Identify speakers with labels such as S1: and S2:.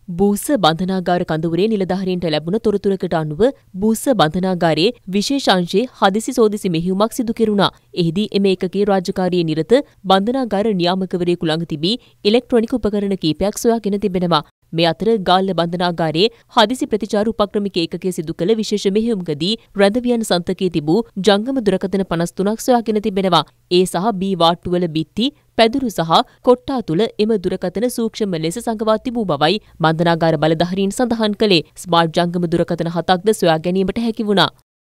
S1: බූස්ස බන්ධනාගාර කඳවුරේ නිලධාරීන්ට ලැබුණ තොරතුරකට අනුව බූස්ස බන්ධනාගාරයේ විශේෂ අංශයේ හදිසි සෝදිසි මෙහෙයුමක් සිදු කෙරුණා. එහිදී එම ඒකකයේ රාජකාරියේ නිරත බන්ධනාගාර නියාමකවරයෙකු ළඟ තිබී ඉලෙක්ට්‍රොනික උපකරණ කිහිපයක් සොයාගෙන තිබෙනවා. මේ අතර ගාල්ල බන්ධනාගාරයේ හදිසි ප්‍රතිචාර උපක්‍රමික ඒකකයේ සිදු කළ විශේෂ මෙහෙයුමකදී රැඳවියන් සන්තකයේ තිබූ ජංගම දුරකථන 53ක් සොයාගෙන තිබෙනවා. ඒ සහ බී වාට්ටුවල බිත්ති පැදුරු සහ කොට්ටා තුළ එම දුරකථන සූක්ෂම ලෙස සඟවා තිබූ බවයි බන්ධනාගාර බලධාරීන් සඳහන් කළේ. ස්මාර්ට් ජංගම දුරකථන 7ක්ද සොයා ගැනීමට හැකි වුණා.